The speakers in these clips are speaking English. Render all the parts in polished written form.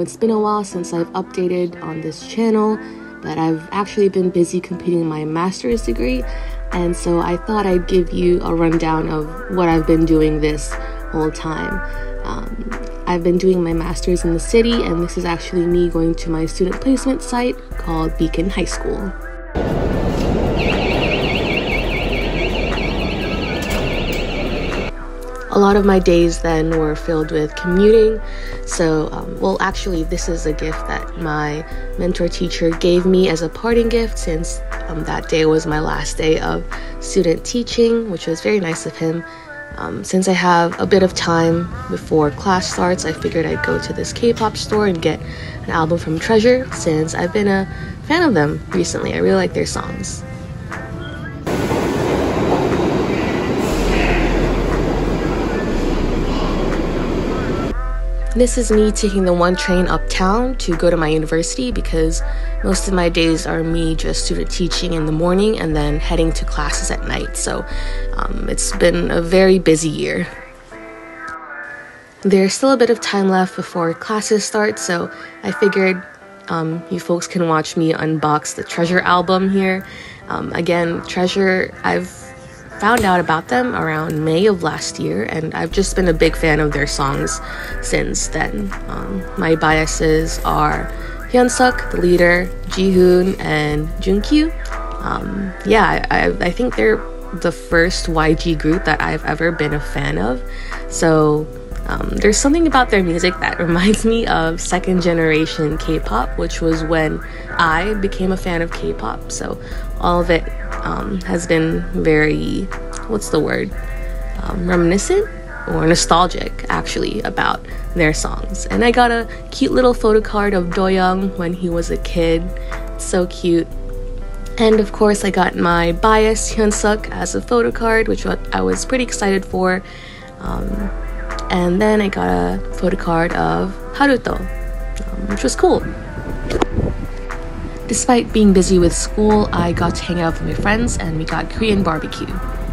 it's been a while since I've updated on this channel, but I've actually been busy completing my master's degree, and so I thought I'd give you a rundown of what I've been doing this whole time. I've been doing my master's in the city, and this is actually me going to my student placement site called Beacon High School. A lot of my days then were filled with commuting, so well, actually this is a gift that my mentor teacher gave me as a parting gift, since that day was my last day of student teaching, which was very nice of him. Since I have a bit of time before class starts, I figured I'd go to this K-pop store and get an album from Treasure, since I've been a fan of them recently. I really like their songs. This is me taking the one train uptown to go to my university, because most of my days are me just student teaching in the morning and then heading to classes at night. So it's been a very busy year. There's still a bit of time left before classes start, so I figured you folks can watch me unbox the Treasure album here. Again, Treasure, I've found out about them around May of last year, and I've just been a big fan of their songs since then. My biases are Hyunsuk, the leader, Jihoon, and Junkyu. Yeah, I think they're the first YG group that I've ever been a fan of. So there's something about their music that reminds me of second generation K-pop, which was when I became a fan of K-pop. So all of it has been very, what's the word, reminiscent or nostalgic actually about their songs. And I got a cute little photo card of Doyoung when he was a kid. It's so cute. And of course I got my bias Hyunsuk as a photo card, which I was pretty excited for. And then I got a photo card of Haruto, which was cool. Despite being busy with school, I got to hang out with my friends, and we got Korean BBQ.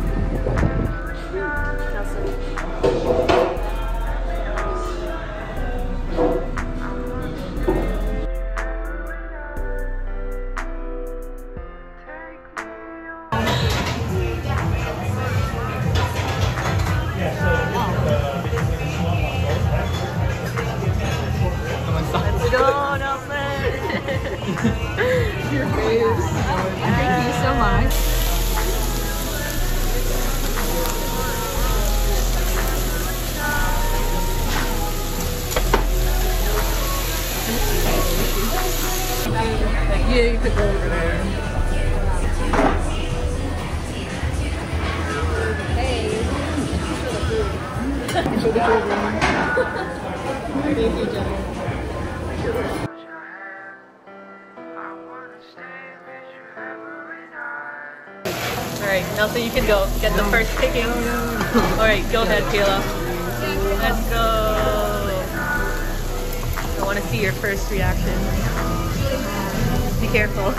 Thank you so much. Yeah, you could go over there. Hey. Thank you, Jenny. Alright, Nelson, you can go get the first picking. Alright, go ahead, Kayla. Let's go. I want to see your first reaction. Be careful.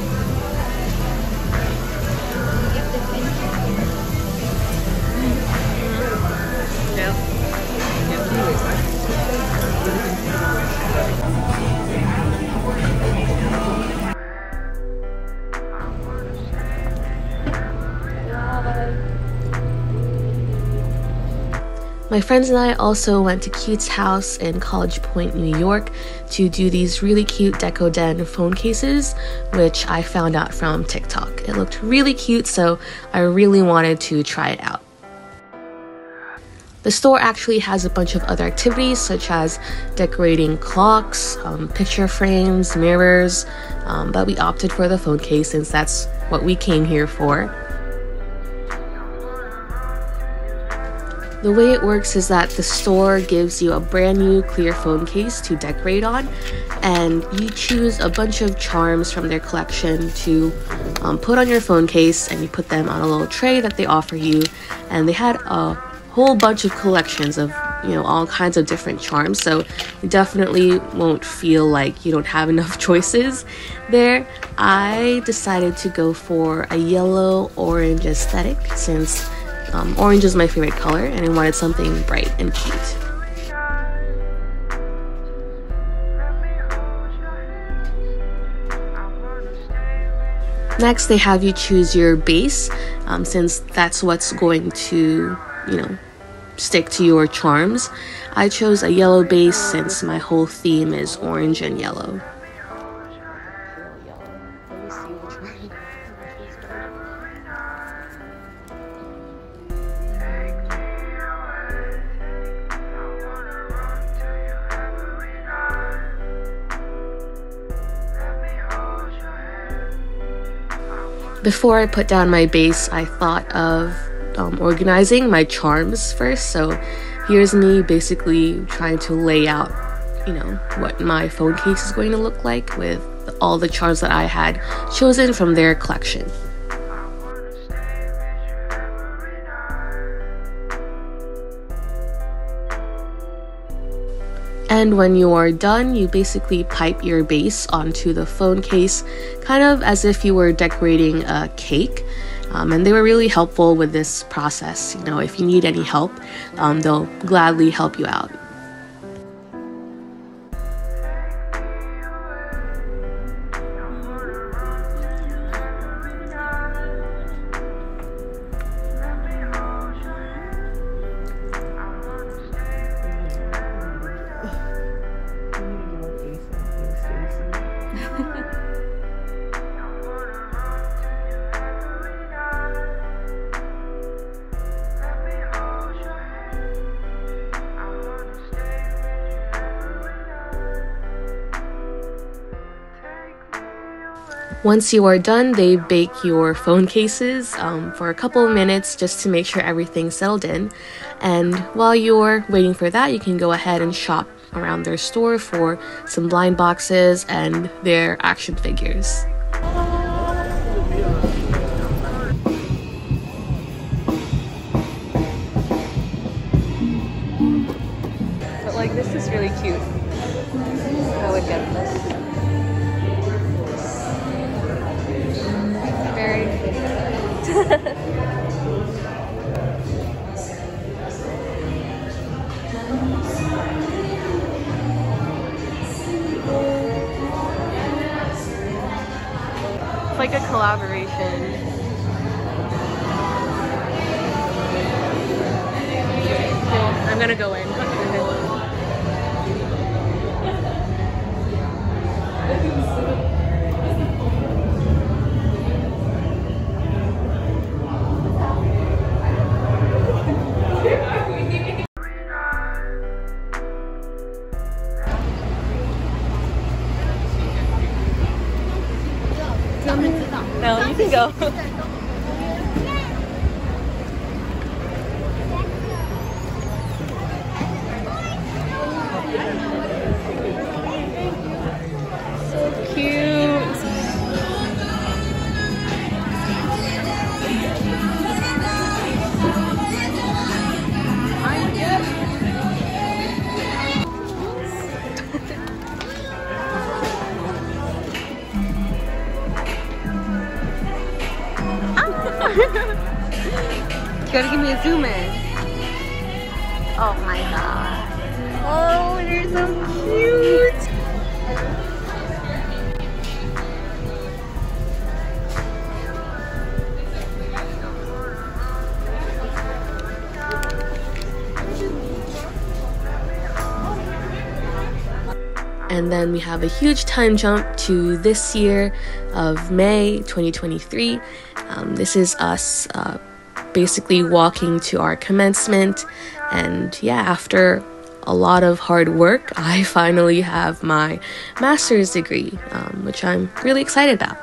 No. My friends and I also went to Cute's house in College Point, New York to do these really cute Deco Den phone cases, which I found out from TikTok. It looked really cute, so I really wanted to try it out. The store actually has a bunch of other activities, such as decorating clocks, picture frames, mirrors, but we opted for the phone case since that's what we came here for. The way it works is that the store gives you a brand new clear phone case to decorate on, and you choose a bunch of charms from their collection to put on your phone case, and you put them on a little tray that they offer you. And they had a whole bunch of collections of, you know, all kinds of different charms, so you definitely won't feel like you don't have enough choices there. I decided to go for a yellow-orange aesthetic since orange is my favorite color, and I wanted something bright and cute. Next, they have you choose your base, since that's what's going to, stick to your charms. I chose a yellow base since my whole theme is orange and yellow. Before I put down my base, I thought of organizing my charms first. So here's me basically trying to lay out, what my phone case is going to look like with all the charms that I had chosen from their collection. And when you are done, you basically pipe your base onto the phone case, kind of as if you were decorating a cake. And they were really helpful with this process. If you need any help, they'll gladly help you out. Once you are done, they bake your phone cases for a couple of minutes just to make sure everything's settled in. And while you're waiting for that, you can go ahead and shop around their store for some blind boxes and their action figures. But this is really cute. I would get this. Very It's like a collaboration. Cool. I'm gonna go in. No, you can go. So cute. You gotta give me a zoom in. Oh my god. Oh, you're so cute. And then we have a huge time jump to this year of May 2023. This is us basically walking to our commencement. And yeah, after a lot of hard work, I finally have my master's degree, which I'm really excited about.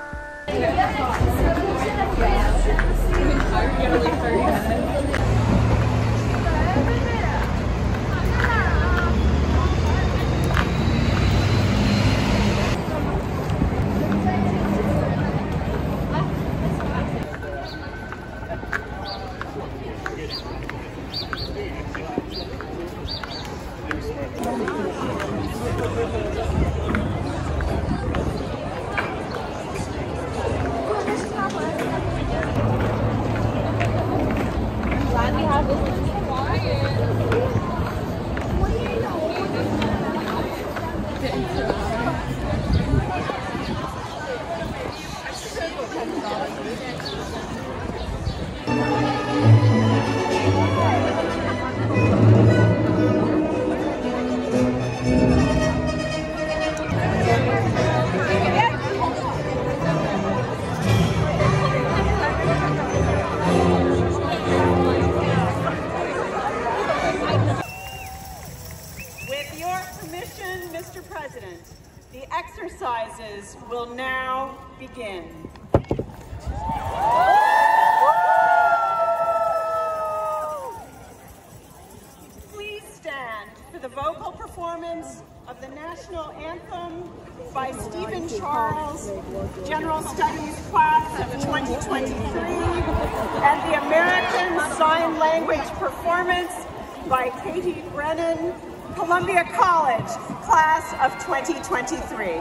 2023, and the American Sign Language performance by Katie Brennan, Columbia College, class of 2023.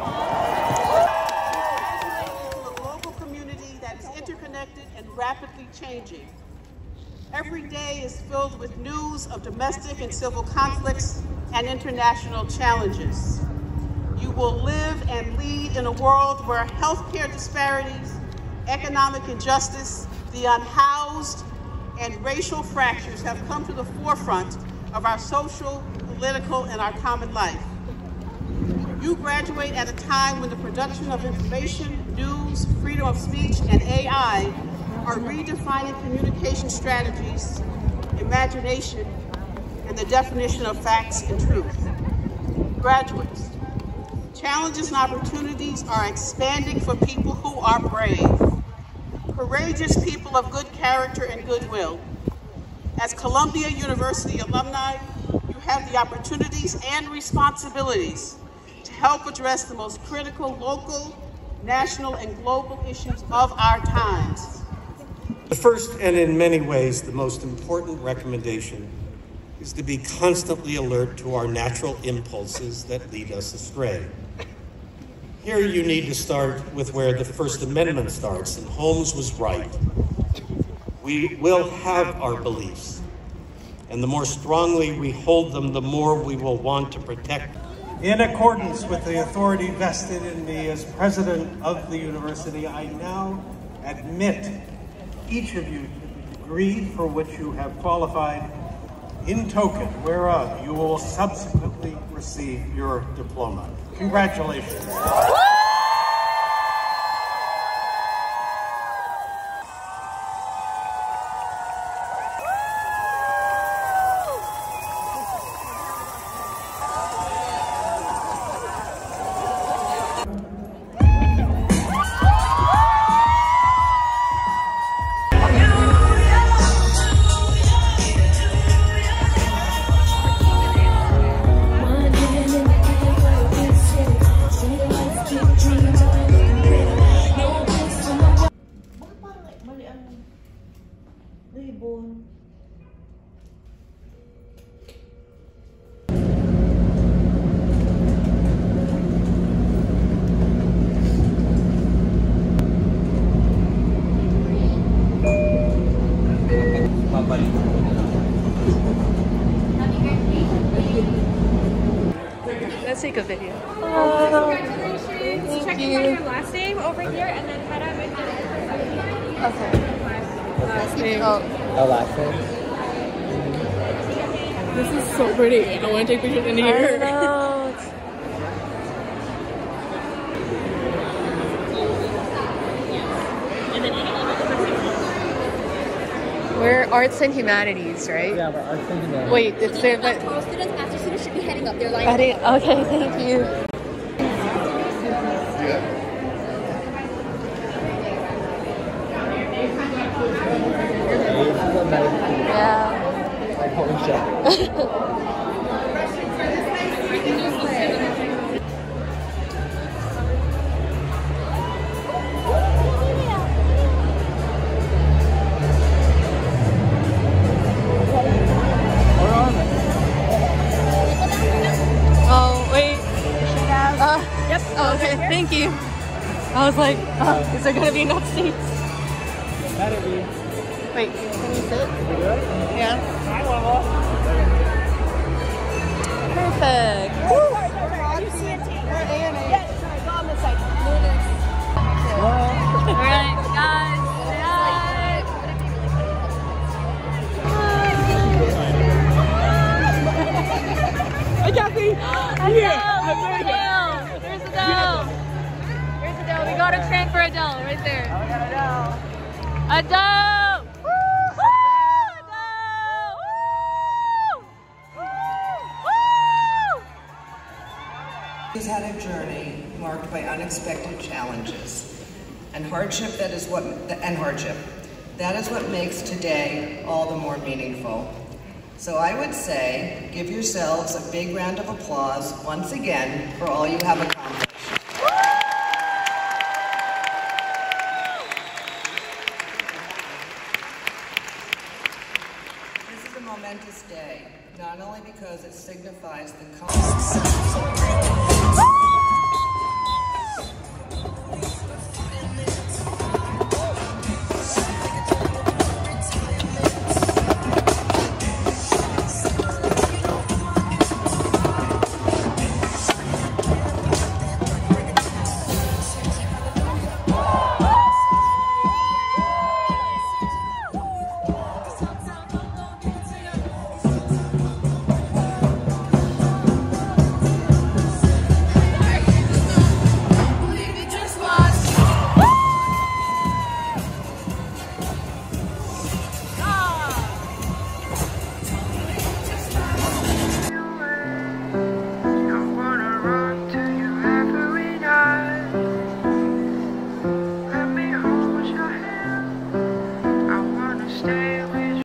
A global community that is interconnected and rapidly changing. Every day is filled with news of domestic and civil conflicts and international challenges. You will live and lead in a world where healthcare disparities, economic injustice, the unhoused, and racial fractures have come to the forefront of our social, political, and our common life. You graduate at a time when the production of information, news, freedom of speech, and AI are redefining communication strategies, imagination, and the definition of facts and truth. Graduates, challenges and opportunities are expanding for people who are brave, courageous people of good character and goodwill. As Columbia University alumni, you have the opportunities and responsibilities to help address the most critical local, national, and global issues of our times. The first, and in many ways the most important recommendation, is to be constantly alert to our natural impulses that lead us astray. Here you need to start with where the First Amendment starts, and Holmes was right. We will have our beliefs, and the more strongly we hold them, the more we will want to protect them. In accordance with the authority vested in me as president of the university, I now admit each of you to the degree for which you have qualified, in token whereof you will subsequently receive your diploma. Congratulations. Let's take a video. Check in your last name over here and then head up and Okay. Last name. Oh, last name. This is so pretty. I want to take pictures in here. I know. We're arts and humanities, right? Yeah, we're arts and humanities. Wait, it's there, but students, master students should be heading up their line. okay, thank you. Yeah. Like, holy shit. Yep. Oh, okay. Thank you. I was like, is there gonna be enough seats? Better be. Wait, can you sit? Yeah. Perfect. Alright, guys. Hi, Kathy. Where's Adele? Where's Adele? We got a train for Adele right there. Oh, we got Adele. Adele! Woo! Adele! Woo! Woo! He's had a journey marked by unexpected challenges and hardship. That is what makes today all the more meaningful. So I would say, give yourselves a big round of applause once again for all you have accomplished. momentous day, not only because it signifies the